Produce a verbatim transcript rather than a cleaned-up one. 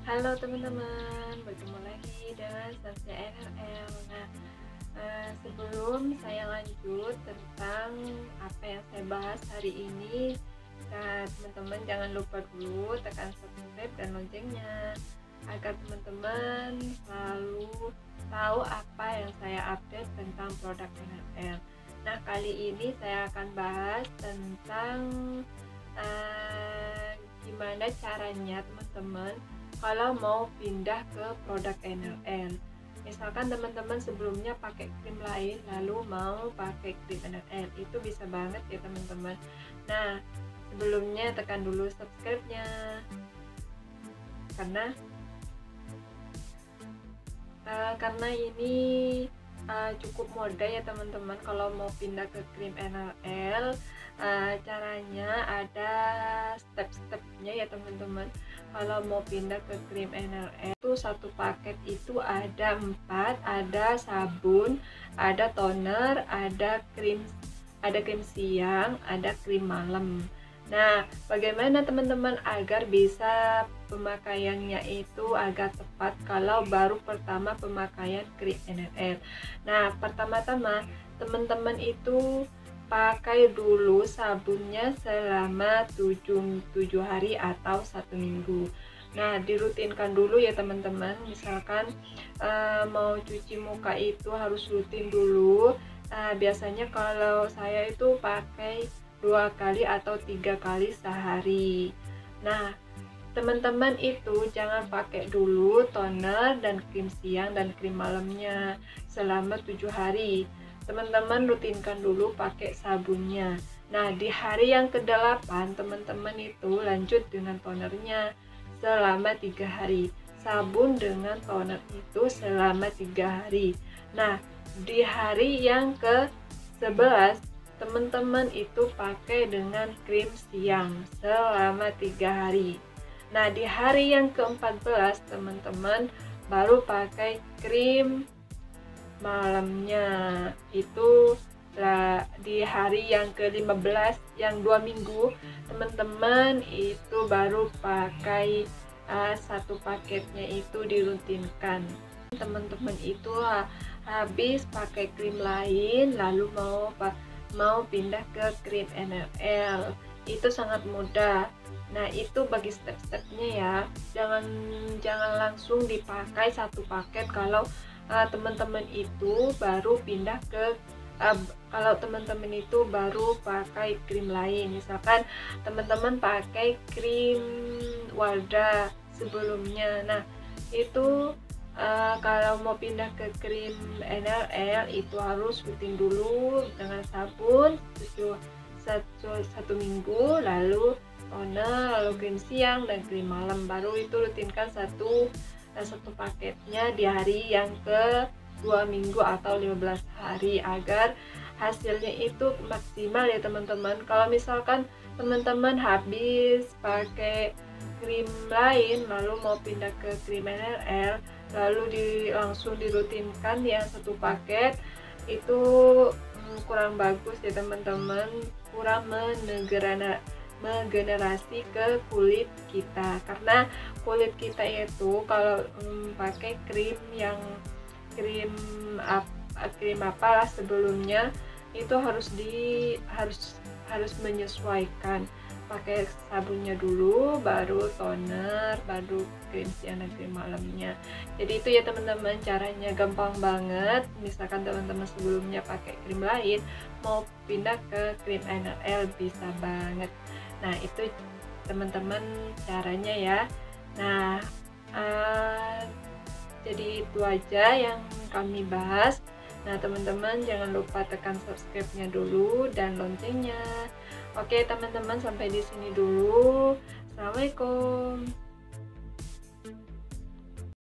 Halo teman-teman, bertemu lagi dengan Saskia N R L. Nah, eh, sebelum saya lanjut tentang apa yang saya bahas hari ini, nah, teman-teman jangan lupa dulu tekan subscribe dan loncengnya agar teman-teman selalu tahu apa yang saya update tentang produk N R L. Nah, kali ini saya akan bahas tentang eh, gimana caranya teman-teman kalau mau pindah ke produk N R L. Misalkan teman-teman sebelumnya pakai krim lain lalu mau pakai krim N R L, itu bisa banget ya teman-teman. Nah, sebelumnya tekan dulu subscribe-nya karena uh, karena ini uh, cukup mudah ya teman-teman. Kalau mau pindah ke krim N R L, uh, caranya ada step-stepnya ya teman-teman. Kalau mau pindah ke krim N R L itu satu paket itu ada empat, ada sabun, ada toner, ada krim ada krim siang, ada krim malam. Nah, bagaimana teman-teman agar bisa pemakaiannya itu agak tepat kalau baru pertama pemakaian krim N R L? Nah, pertama-tama teman-teman itu pakai dulu sabunnya selama tujuh hari atau satu minggu. Nah, dirutinkan dulu ya teman-teman. Misalkan uh, mau cuci muka itu harus rutin dulu. Uh, biasanya kalau saya itu pakai dua kali atau tiga kali sehari. Nah, teman-teman itu jangan pakai dulu toner dan krim siang dan krim malamnya selama tujuh hari. Teman-teman rutinkan dulu pakai sabunnya. Nah, di hari yang kedelapan teman-teman itu lanjut dengan tonernya selama tiga hari. Sabun dengan toner itu selama tiga hari. Nah, di hari yang ke sebelas teman-teman itu pakai dengan krim siang selama tiga hari. Nah, di hari yang ke empat belas teman-teman baru pakai krim malamnya. Itu lah di hari yang ke lima belas, yang dua minggu teman-teman itu baru pakai uh, satu paketnya itu dirutinkan. Teman-teman itu ha, habis pakai krim lain lalu mau mau pindah ke krim N R L, itu sangat mudah. Nah, itu bagi step-stepnya ya. Jangan jangan langsung dipakai satu paket kalau uh, teman-teman itu baru pindah ke uh, kalau teman-teman itu baru pakai krim lain. Misalkan teman-teman pakai krim Wardah sebelumnya. Nah, itu Uh, kalau mau pindah ke krim N R L itu harus rutin dulu dengan sabun satu, satu, satu minggu, lalu toner, lalu krim siang dan krim malam. Baru itu rutinkan satu satu paketnya di hari yang ke dua minggu atau lima belas hari agar hasilnya itu maksimal ya teman-teman. Kalau misalkan teman-teman habis pakai krim lain lalu mau pindah ke krim N R L lalu di, langsung dirutinkan yang satu paket, itu hmm, kurang bagus ya teman-teman, kurang menegerana megenerasi ke kulit kita, karena kulit kita itu kalau hmm, pakai krim yang krim ap, krim apalah sebelumnya itu harus di harus harus menyesuaikan, pakai sabunnya dulu baru toner baru krim siang dan krim malamnya. Jadi itu ya teman-teman, caranya gampang banget. Misalkan teman-teman sebelumnya pakai krim lain mau pindah ke krim N R L bisa banget. Nah, itu teman-teman caranya ya. Nah, uh, jadi itu aja yang kami bahas. Nah, teman-teman jangan lupa tekan subscribe-nya dulu dan loncengnya. Oke, teman-teman sampai di sini dulu. Assalamualaikum.